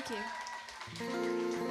Thank you.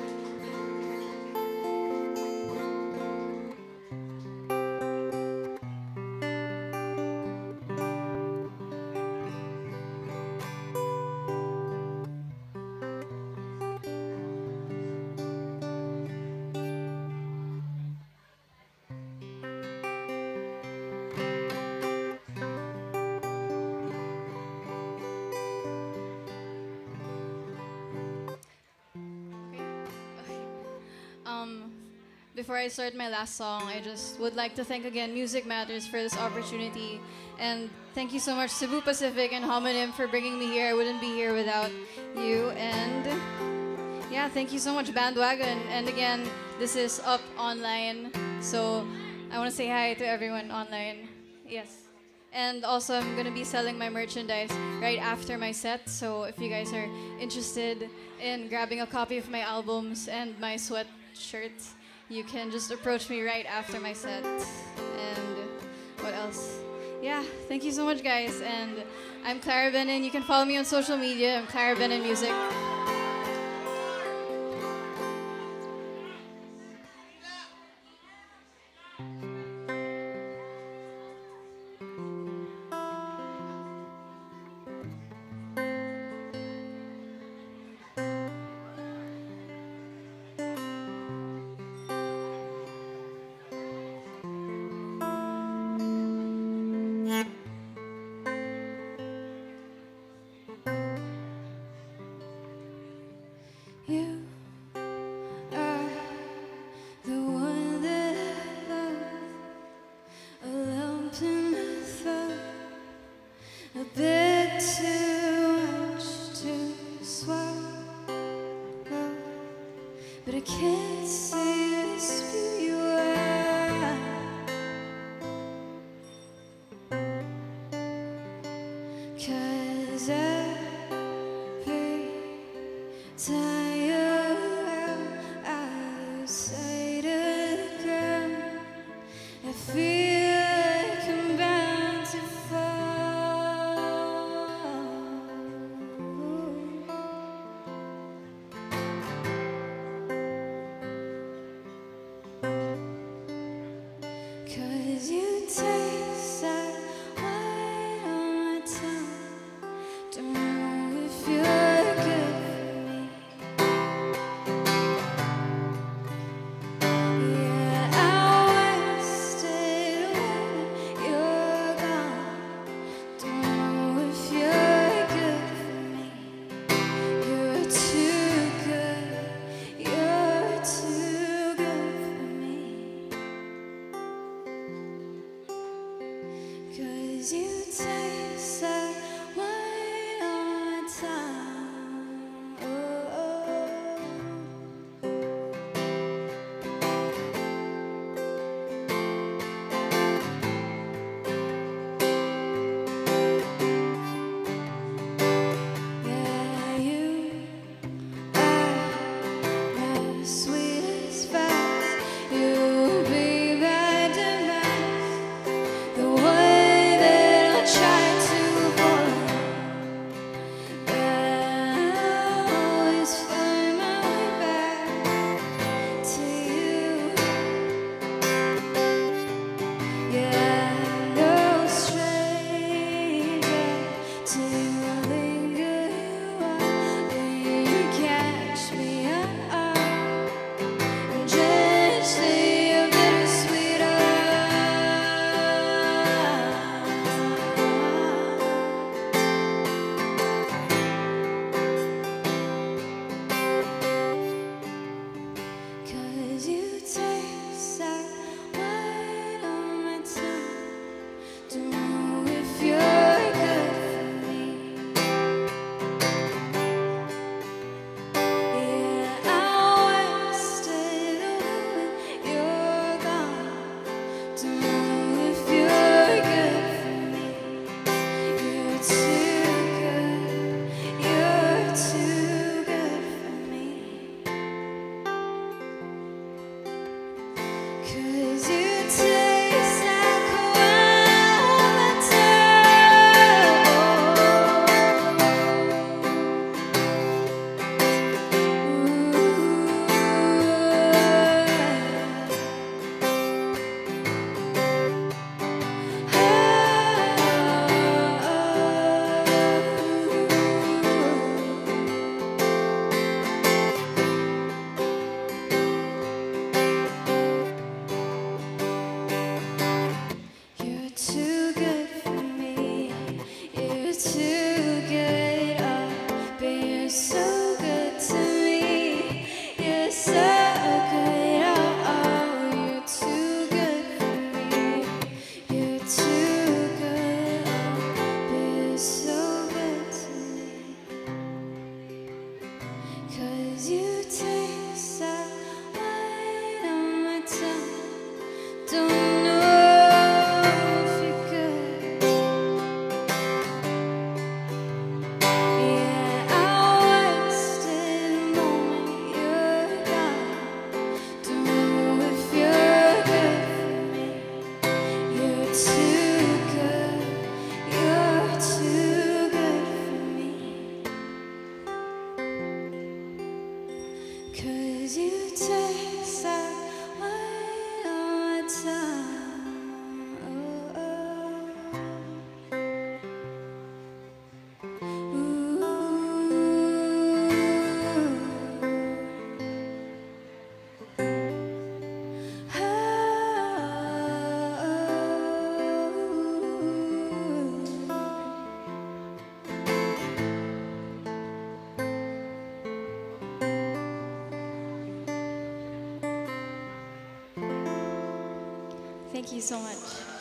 Um, Before I start my last song, I just would like to thank again Music Matters for this opportunity. And thank you so much Cebu Pacific and Homonym for bringing me here. I wouldn't be here without you. And yeah, thank you so much Bandwagon. And again, this is up online. So I want to say hi to everyone online. Yes. And also, I'm going to be selling my merchandise right after my set. So if you guys are interested in grabbing a copy of my albums and my sweatshirts, you can just approach me right after my set. And what else? Yeah, thank you so much, guys. And I'm Clara Benin. You can follow me on social media. I'm Clara Benin Music. You are the one that I love, a lump in my throat, a bit too much to swallow, but I can't say this for you are, 'cause every time you're out of sight of the ground, I feel like I'm bound to fall. 'Cause you taste like wine on my tongue. Don't know if you're good for me. 'Cause you taste that wine on time. Oh, oh. Thank you so much.